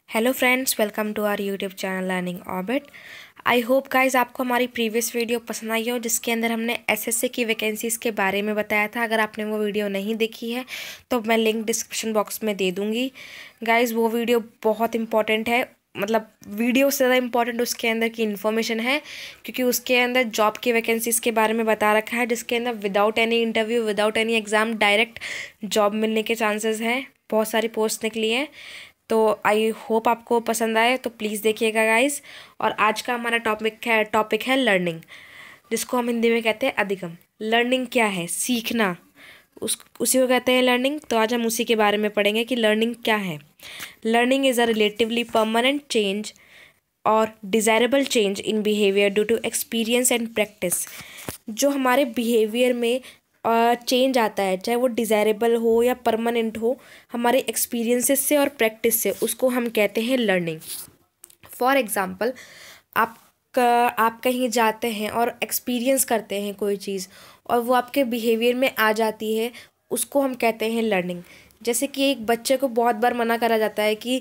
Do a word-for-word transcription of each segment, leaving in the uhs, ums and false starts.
Hello friends, welcome to our YouTube channel learning orbit. I hope guys आपको हमारी previous video पसंद आई हो, जिसके अंदर हमने एसएससी की वैकेंसीज़ के बारे में बताया था। अगर आपने वो वीडियो नहीं देखी है तो मैं लिंक डिस्क्रिप्शन बॉक्स में दे दूँगी। गाइस वो वीडियो बहुत इंपॉर्टेंट है, मतलब वीडियो से ज़्यादा इम्पॉर्टेंट उसके अंदर की इन्फॉर्मेशन है, क्योंकि उसके अंदर जॉब की वैकेंसीज़ के बारे में बता रखा है, जिसके अंदर without any interview, without any exam direct job मिलने के चांसेस हैं। बहुत सारी पोस्ट निकली हैं, तो आई होप आपको पसंद आए, तो प्लीज़ देखिएगा गाइस। और आज का हमारा टॉपिक है टॉपिक है लर्निंग, जिसको हम हिंदी में कहते हैं अधिगम। लर्निंग क्या है? सीखना, उस उसी को कहते हैं लर्निंग। तो आज हम उसी के बारे में पढ़ेंगे कि लर्निंग क्या है। Learning is a relatively permanent change और desirable change in behaviour due to experience and practice. जो हमारे बिहेवियर में चेंज आता है, चाहे वो डिज़ायरेबल हो या परमानेंट हो, हमारे एक्सपीरियंसेस से और प्रैक्टिस से, उसको हम कहते हैं लर्निंग। फॉर एग्ज़ाम्पल, आप आप कहीं जाते हैं और एक्सपीरियंस करते हैं कोई चीज़, और वो आपके बिहेवियर में आ जाती है, उसको हम कहते हैं लर्निंग। जैसे कि एक बच्चे को बहुत बार मना करा जाता है कि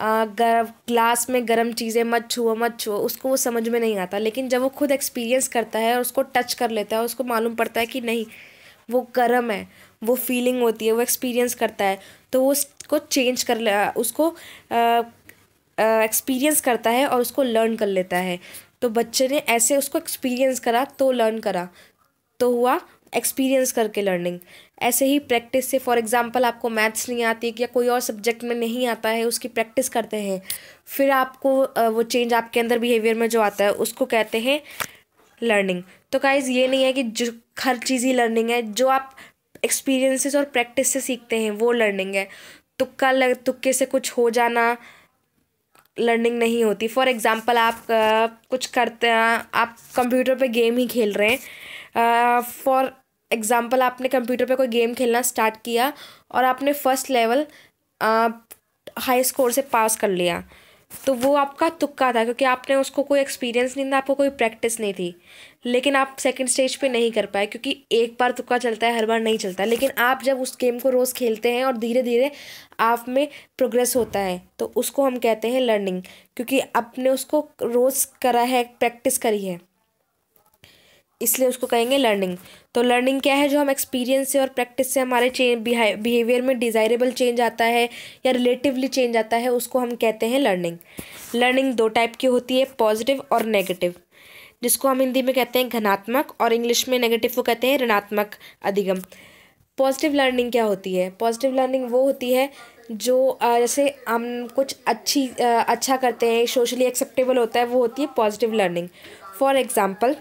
ग्लास में गर्म चीज़ें मत छुओ मत छुओ, उसको वो समझ में नहीं आता। लेकिन जब वो खुद एक्सपीरियंस करता है और उसको टच कर लेता है, उसको मालूम पड़ता है कि नहीं, वो गर्म है, वो फीलिंग होती है, वो एक्सपीरियंस करता है, तो वो उसको चेंज कर ले, उसको एक्सपीरियंस करता है और उसको लर्न कर लेता है। तो बच्चे ने ऐसे उसको एक्सपीरियंस करा तो लर्न करा, तो हुआ एक्सपीरियंस करके लर्निंग। ऐसे ही प्रैक्टिस से, फॉर एग्जांपल आपको मैथ्स नहीं आती या कोई और सब्जेक्ट में नहीं आता है, उसकी प्रैक्टिस करते हैं, फिर आपको वो चेंज आपके अंदर बिहेवियर में जो आता है, उसको कहते हैं लर्निंग। तो गाइज ये नहीं है कि जो हर चीज़ ही लर्निंग है, जो आप एक्सपीरियंसेस और प्रैक्टिस से सीखते हैं वो लर्निंग है। तुक्का लग तुक्के से कुछ हो जाना लर्निंग नहीं होती। फॉर एग्जांपल आप आ, कुछ करते हैं, आप कंप्यूटर पे गेम ही खेल रहे हैं। फॉर एग्जांपल आपने कंप्यूटर पे कोई गेम खेलना स्टार्ट किया और आपने फर्स्ट लेवल हाई स्कोर से पास कर लिया, तो वो आपका तुक्का था, क्योंकि आपने उसको कोई एक्सपीरियंस नहीं था, आपको कोई प्रैक्टिस नहीं थी। लेकिन आप सेकंड स्टेज पे नहीं कर पाए, क्योंकि एक बार तुक्का चलता है, हर बार नहीं चलता। लेकिन आप जब उस गेम को रोज़ खेलते हैं और धीरे धीरे आप में प्रोग्रेस होता है, तो उसको हम कहते हैं लर्निंग, क्योंकि आपने उसको रोज़ करा है, प्रैक्टिस करी है, इसलिए उसको कहेंगे लर्निंग। तो लर्निंग क्या है? जो हम एक्सपीरियंस से और प्रैक्टिस से हमारे चेंज बिहेवियर में डिज़ायरेबल चेंज आता है या रिलेटिवली चेंज आता है, उसको हम कहते हैं लर्निंग। लर्निंग दो टाइप की होती है, पॉजिटिव और नेगेटिव, जिसको हम हिंदी में कहते हैं धनात्मक, और इंग्लिश में नेगेटिव को कहते हैं ऋणात्मक अधिगम। पॉजिटिव लर्निंग क्या होती है? पॉजिटिव लर्निंग वो होती है जो जैसे हम कुछ अच्छी अच्छा करते हैं, सोशली एक्सेप्टेबल होता है, वो होती है positive learning. For example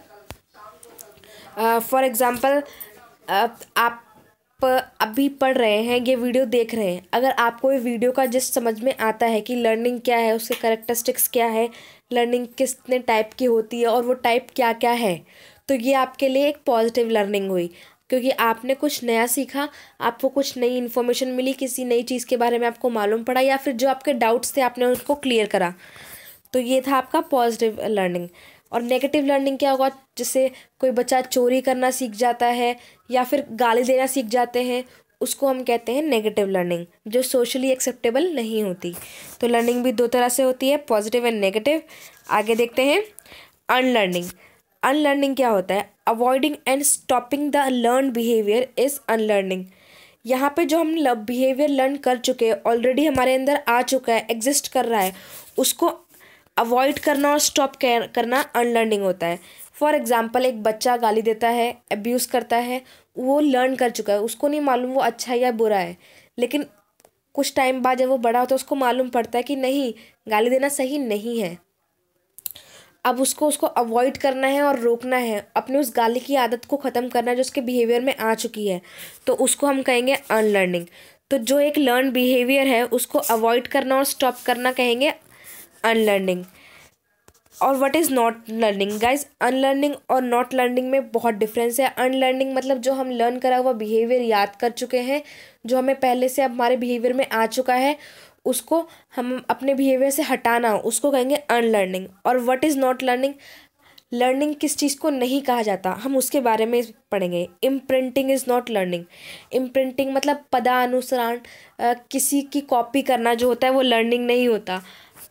for example आप अभी पढ़ रहे हैं, ये वीडियो देख रहे हैं, अगर आपको ये वीडियो का जिस समझ में आता है कि लर्निंग क्या है, उसके कैरेक्टरिस्टिक्स क्या है, लर्निंग कितने टाइप की होती है और वो टाइप क्या क्या है, तो ये आपके लिए एक पॉजिटिव लर्निंग हुई, क्योंकि आपने कुछ नया सीखा, आपको कुछ नई इन्फॉर्मेशन मिली, किसी नई चीज़ के बारे में आपको मालूम पड़ा, या फिर जो आपके डाउट्स थे आपने उसको क्लियर करा। तो ये था आपका पॉजिटिव लर्निंग। और नेगेटिव लर्निंग क्या होगा? जैसे कोई बच्चा चोरी करना सीख जाता है या फिर गाली देना सीख जाते हैं, उसको हम कहते हैं नेगेटिव लर्निंग, जो सोशली एक्सेप्टेबल नहीं होती। तो लर्निंग भी दो तरह से होती है, पॉजिटिव एंड नेगेटिव। आगे देखते हैं अनलर्निंग। अनलर्निंग क्या होता है? Avoiding and stopping the learn behaviour is unlearning. यहाँ पे जो हम बिहेवियर लर्न कर चुके हैं, ऑलरेडी हमारे अंदर आ चुका है, एग्जिस्ट कर रहा है, उसको अवॉइड करना और स्टॉप करना अनलर्निंग होता है। फॉर एग्जांपल, एक बच्चा गाली देता है, अब्यूज़ करता है, वो लर्न कर चुका है, उसको नहीं मालूम वो अच्छा है या बुरा है। लेकिन कुछ टाइम बाद जब वो बड़ा होता है, उसको मालूम पड़ता है कि नहीं, गाली देना सही नहीं है। अब उसको उसको अवॉइड करना है और रोकना है, अपने उस गाली की आदत को ख़त्म करना है जो उसके बिहेवियर में आ चुकी है, तो उसको हम कहेंगे अनलर्निंग। तो जो एक लर्न बिहेवियर है, उसको अवॉइड करना और स्टॉप करना कहेंगे अनलर्निंग। और what is not learning? Guys, unlearning और नॉट लर्निंग में बहुत डिफरेंस है। अनलर्निंग मतलब जो हम लर्न करा हुआ बिहेवियर याद कर चुके हैं, जो हमें पहले से अब हमारे बिहेवियर में आ चुका है, उसको हम अपने बिहेवियर से हटाना, उसको कहेंगे अनलर्निंग। और what is not learning? Learning किस चीज़ को नहीं कहा जाता, हम उसके बारे में पढ़ेंगे। Imprinting is not learning. Imprinting मतलब पदानुसरण, किसी की कॉपी करना जो होता है, वो लर्निंग नहीं होता।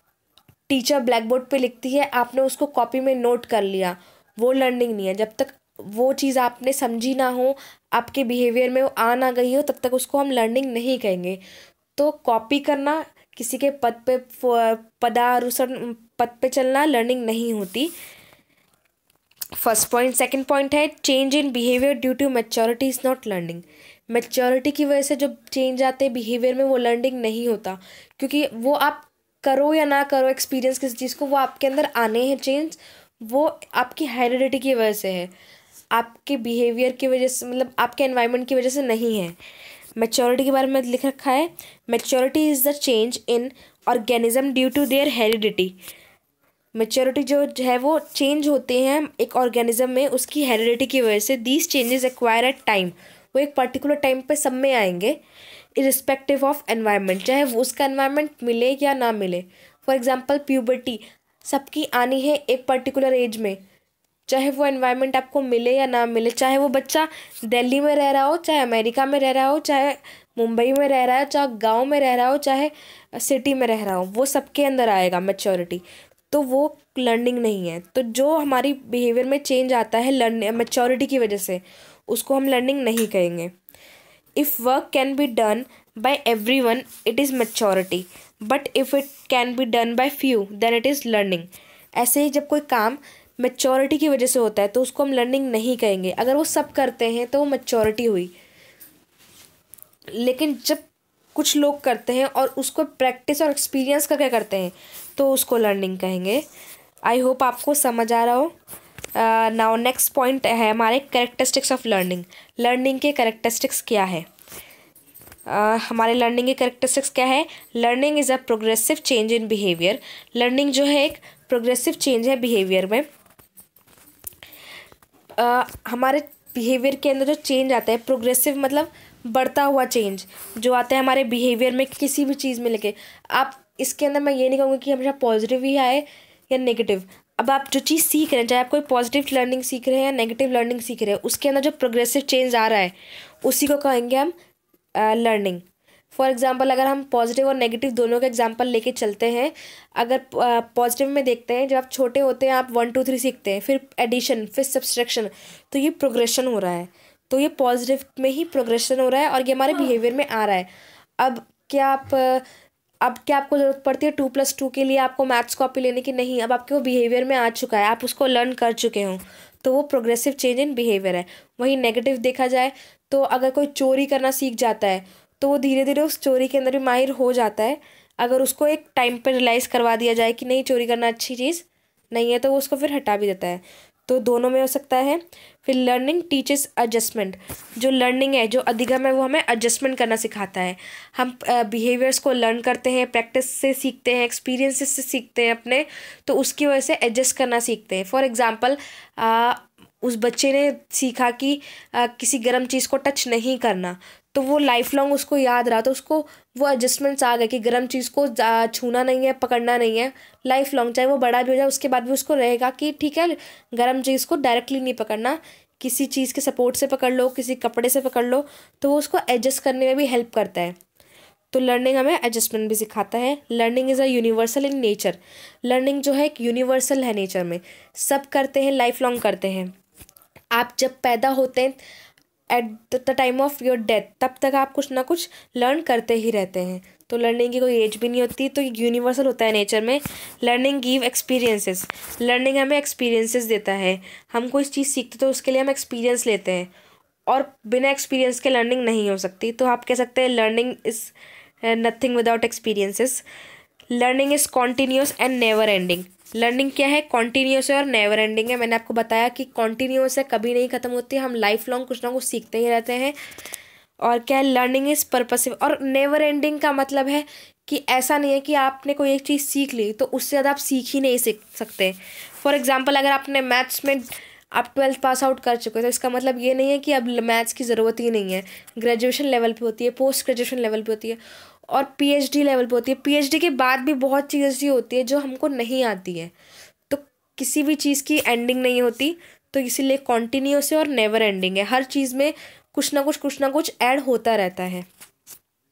टीचर ब्लैक बोर्ड पे लिखती है, आपने उसको कॉपी में नोट कर लिया, वो लर्निंग नहीं है। जब तक वो चीज़ आपने समझी ना हो, आपके बिहेवियर में वो आ ना गई हो, तब तक उसको हम लर्निंग नहीं कहेंगे। तो कॉपी करना, किसी के पद पे पदानुसरण पद पे चलना लर्निंग नहीं होती। First point. सेकंड पॉइंट है change in behaviour due to maturity is not learning. Maturity की वजह से जो चेंज आते हैं बिहेवियर में, वो लर्निंग नहीं होता, क्योंकि वो आप करो या ना करो एक्सपीरियंस किसी चीज़ को, वो आपके अंदर आने हैं चेंज, वो आपकी हेरिडिटी की वजह से है, आपके बिहेवियर की वजह से, मतलब आपके एनवायरनमेंट की वजह से नहीं है। मैच्योरिटी के बारे में लिख रखा है, maturity is the change in organism due to their heredity. Maturity जो है वो चेंज होते हैं एक ऑर्गेनिज्म में उसकी हेरिडिटी की वजह से। These changes acquire at time, वो एक पर्टिकुलर टाइम पे सब में आएंगे, इरिस्पेक्टिव ऑफ एनवायरनमेंट, चाहे वो उसका एनवायरनमेंट मिले या ना मिले। फॉर एग्जांपल प्यूबर्टी सबकी आनी है एक पर्टिकुलर एज में, चाहे वो एनवायरनमेंट आपको मिले या ना मिले, चाहे वो बच्चा दिल्ली में रह रहा हो, चाहे अमेरिका में रह रहा हो, चाहे मुंबई में रह रहा है, चाहे गांव में रह रहा हो, चाहे सिटी में रह रहा हो, वो सबके अंदर आएगा मैच्योरिटी। तो वो लर्निंग नहीं है। तो जो हमारी बिहेवियर में चेंज आता है लर्निंग मैच्योरिटी की वजह से, उसको हम लर्निंग नहीं कहेंगे। If work can be done by everyone it is maturity, but if it can be done by few then it is learning. ऐसे ही जब कोई काम मैच्योरिटी की वजह से होता है तो उसको हम लर्निंग नहीं कहेंगे। अगर वो सब करते हैं तो वो मैच्योरिटी हुई, लेकिन जब कुछ लोग करते हैं और उसको प्रैक्टिस और एक्सपीरियंस करके करते हैं तो उसको लर्निंग कहेंगे। आई होप आपको समझ आ रहा हो। नाउ नेक्स्ट पॉइंट है हमारे कैरेक्टरिस्टिक्स ऑफ लर्निंग। लर्निंग के कैरेक्टरिस्टिक्स क्या है? uh, हमारे लर्निंग के कैरेक्टरिस्टिक्स क्या है? Learning is a progressive change in behaviour. Learning जो है एक प्रोग्रेसिव चेंज है बिहेवियर में। uh, हमारे बिहेवियर के अंदर जो चेंज आता है प्रोग्रेसिव, मतलब बढ़ता हुआ चेंज जो आता है हमारे बिहेवियर में किसी भी चीज़ में लेके। आप इसके अंदर मैं ये नहीं कहूँगी कि हमेशा पॉजिटिव ही आए या नेगेटिव। अब आप जो चीज़ सीख रहे हैं, चाहे आप कोई पॉजिटिव लर्निंग सीख रहे हैं या नेगेटिव लर्निंग सीख रहे हैं, उसके अंदर जो प्रोग्रेसिव चेंज आ रहा है उसी को कहेंगे हम लर्निंग। फॉर एग्जांपल अगर हम पॉजिटिव और नेगेटिव दोनों का एग्जांपल लेके चलते हैं, अगर पॉजिटिव में देखते हैं, जब आप छोटे होते हैं आप वन टू थ्री सीखते हैं, फिर एडिशन, फिर सब्सट्रैक्शन, तो ये प्रोग्रेशन हो रहा है। तो ये पॉजिटिव में ही प्रोग्रेशन हो रहा है और ये हमारे बिहेवियर में आ रहा है। अब क्या आप अब क्या आपको ज़रूरत पड़ती है टू प्लस टू के लिए आपको मैथ्स कॉपी लेने की? नहीं, अब आपके वो बिहेवियर में आ चुका है, आप उसको लर्न कर चुके हो, तो वो प्रोग्रेसिव चेंज इन बिहेवियर है। वहीं नेगेटिव देखा जाए तो अगर कोई चोरी करना सीख जाता है तो वो धीरे धीरे उस चोरी के अंदर भी माहिर हो जाता है। अगर उसको एक टाइम पर रियलाइज़ करवा दिया जाए कि नहीं, चोरी करना अच्छी चीज़ नहीं है, तो वो उसको फिर हटा भी देता है। तो दोनों में हो सकता है। फिर लर्निंग टीचेस एडजस्टमेंट। जो लर्निंग है, जो अधिगम है, वो हमें एडजस्टमेंट करना सिखाता है। हम बिहेवियर्स को लर्न करते हैं, प्रैक्टिस से सीखते हैं, एक्सपीरियंसेस से सीखते हैं अपने, तो उसकी वजह से एडजस्ट करना सीखते हैं। फॉर एग्जांपल उस बच्चे ने सीखा कि आ, किसी गर्म चीज़ को टच नहीं करना, तो वो लाइफ लॉन्ग उसको याद रहा, तो उसको वो एडजस्टमेंट्स आ गए कि गर्म चीज़ को छूना नहीं है, पकड़ना नहीं है। लाइफ लॉन्ग चाहे वो बड़ा भी हो जाए उसके बाद भी उसको रहेगा कि ठीक है, गर्म चीज़ को डायरेक्टली नहीं पकड़ना, किसी चीज़ के सपोर्ट से पकड़ लो, किसी कपड़े से पकड़ लो, तो वो उसको एडजस्ट करने में भी हेल्प करता है। तो लर्निंग हमें एडजस्टमेंट भी सिखाता है। Learning is a universal in nature. Learning जो है एक यूनिवर्सल है नेचर में, सब करते हैं, लाइफ लॉन्ग करते हैं। आप जब पैदा होते हैं at the time of your death, तब तक आप कुछ ना कुछ लर्न करते ही रहते हैं। तो लर्निंग की कोई एज भी नहीं होती, तो यूनिवर्सल होता है नेचर में। Learning give experiences. लर्निंग हमें एक्सपीरियंसेस देता है। हम कोई चीज़ सीखते तो उसके लिए हम एक्सपीरियंस लेते हैं, और बिना एक्सपीरियंस के लर्निंग नहीं हो सकती। तो आप कह सकते हैं learning is nothing without experiences. Learning is continuous and never ending. Learning क्या है? कॉन्टीन्यूस है और नेवर एंडिंग है। मैंने आपको बताया कि कॉन्टीन्यूस है, कभी नहीं ख़त्म होती, हम लाइफ लॉन्ग कुछ ना कुछ सीखते ही रहते हैं। और क्या है? Learning is purposive. और नेवर एंडिंग का मतलब है कि ऐसा नहीं है कि आपने कोई एक चीज़ सीख ली तो उससे ज़्यादा आप सीख ही नहीं सीख सकते। फॉर एग्जाम्पल अगर आपने मैथ्स में आप ट्वेल्थ पास आउट कर चुके हो तो इसका मतलब ये नहीं है कि अब मैथ्स की ज़रूरत ही नहीं है। ग्रेजुएशन लेवल पे होती है, पोस्ट ग्रेजुएशन लेवल पे होती है, और पीएचडी लेवल पे होती है। पीएचडी के बाद भी बहुत चीज़ ऐसी होती है जो हमको नहीं आती है। तो किसी भी चीज़ की एंडिंग नहीं होती, तो इसीलिए कॉन्टीन्यूस है और नेवर एंडिंग है। हर चीज़ में कुछ ना कुछ कुछ ना कुछ ऐड होता रहता है।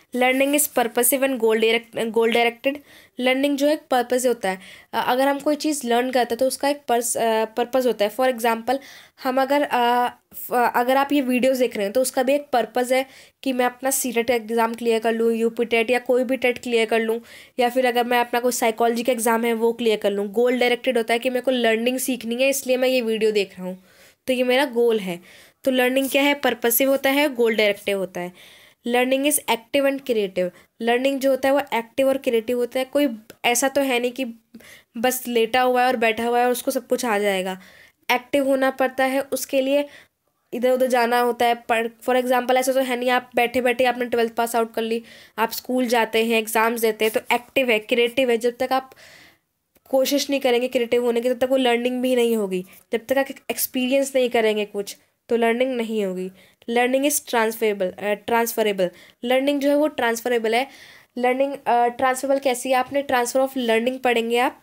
Learning is purposive and goal direct goal directed. Learning जो है एक पर्पस होता है। अ, अगर हम कोई चीज़ लर्न करते हैं तो उसका एक पर्स पर्पस होता है। फॉर एग्जांपल हम अगर अ, फ- अगर आप ये वीडियोस देख रहे हैं तो उसका भी एक पर्पस है कि मैं अपना सीटेट एग्ज़ाम क्लियर कर लूँ, यूपी टेट या कोई भी टेट क्लियर कर लूँ, या फिर अगर मैं अपना कोई साइकोलॉजी का एग्ज़ाम है वो क्लियर कर लूँ। गोल डायरेक्टेड होता है कि मेरे को लर्निंग सीखनी है, इसलिए मैं ये वीडियो देख रहा हूँ, तो ये मेरा गोल है। तो लर्निंग क्या है, पर्पसिव होता है, गोल डायरेक्टिव होता है। Learning is active and creative. Learning जो होता है वो एक्टिव और क्रिएटिव होता है। कोई ऐसा तो है नहीं कि बस लेटा हुआ है और बैठा हुआ है और उसको सब कुछ आ जाएगा। एक्टिव होना पड़ता है, उसके लिए इधर उधर जाना होता है। पर फॉर एग्जांपल ऐसा तो है नहीं आप बैठे बैठे आपने ट्वेल्थ पास आउट कर ली, आप स्कूल जाते हैं, एग्ज़ाम्स देते हैं, तो एक्टिव है, क्रिएटिव है। जब तक आप कोशिश नहीं करेंगे क्रिएटिव होने की तब तक वो लर्निंग भी नहीं होगी। जब तक आप एक्सपीरियंस नहीं करेंगे कुछ तो लर्निंग नहीं होगी। Learning is transferable transferable learning जो है वो ट्रांसफरेबल है। लर्निंग ट्रांसफरेबल कैसी है, आपने ट्रांसफ़र ऑफ लर्निंग पढ़ेंगे आप।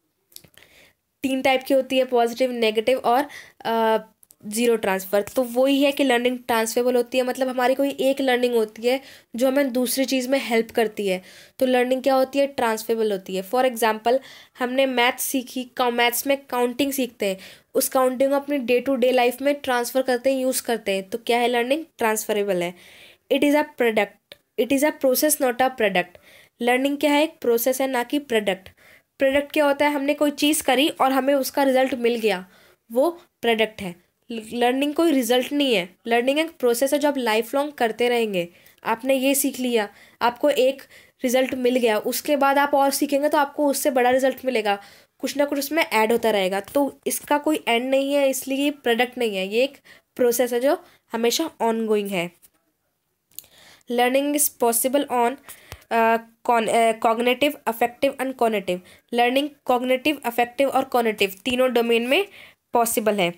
तीन टाइप की होती है, पॉजिटिव, नेगेटिव और ज़ीरो ट्रांसफ़र। तो वही है कि लर्निंग ट्रांसफरेबल होती है, मतलब हमारी कोई एक लर्निंग होती है जो हमें दूसरी चीज़ में हेल्प करती है। तो लर्निंग क्या होती है, ट्रांसफरेबल होती है। फॉर एग्जांपल हमने मैथ्स सीखी, मैथ्स में काउंटिंग सीखते हैं, उस काउंटिंग को अपनी डे टू डे लाइफ में ट्रांसफ़र करते हैं, यूज़ करते हैं, तो क्या है, लर्निंग ट्रांसफरेबल है। It is a product it is a process not a product. Learning क्या है, एक प्रोसेस है ना कि प्रोडक्ट। प्रोडक्ट क्या होता है, हमने कोई चीज़ करी और हमें उसका रिजल्ट मिल गया, वो प्रोडक्ट है। लर्निंग कोई रिजल्ट नहीं है, लर्निंग एक प्रोसेस है जो आप लाइफ लॉन्ग करते रहेंगे। आपने ये सीख लिया, आपको एक रिजल्ट मिल गया, उसके बाद आप और सीखेंगे तो आपको उससे बड़ा रिजल्ट मिलेगा, कुछ ना कुछ उसमें ऐड होता रहेगा। तो इसका कोई एंड नहीं है, इसलिए ये प्रोडक्ट नहीं है, ये एक प्रोसेस है जो हमेशा ऑन गोइंग है। Learning is possible on cognitive, affective and cognitive. Learning cognitive, affective और कॉग्निटिव तीनों डोमेन में पॉसिबल है।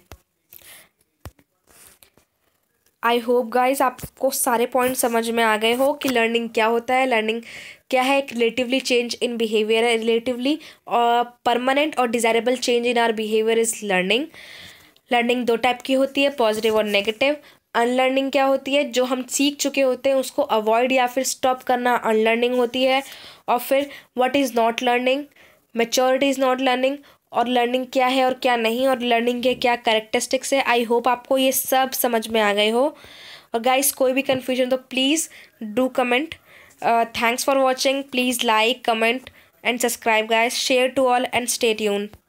आई होप गाइज आपको सारे पॉइंट समझ में आ गए हो कि लर्निंग क्या होता है। लर्निंग क्या है, एक रिलेटिवली चेंज इन बिहेवियर है, रिलेटिवली परमानेंट और desirable change in our behaviour is learning. Learning दो टाइप की होती है, पॉजिटिव और नेगेटिव। अनलर्निंग क्या होती है, जो हम सीख चुके होते हैं उसको अवॉइड या फिर स्टॉप करना अनलर्निंग होती है। और फिर what is not learning, maturity is not learning, और लर्निंग क्या है और क्या नहीं, और लर्निंग के क्या कैरेक्टरिस्टिक्स है। आई होप आपको ये सब समझ में आ गए हो। और गाइस कोई भी कन्फ्यूजन तो please do comment. Thanks for watching, please like, comment and subscribe guys, share to all and stay tune.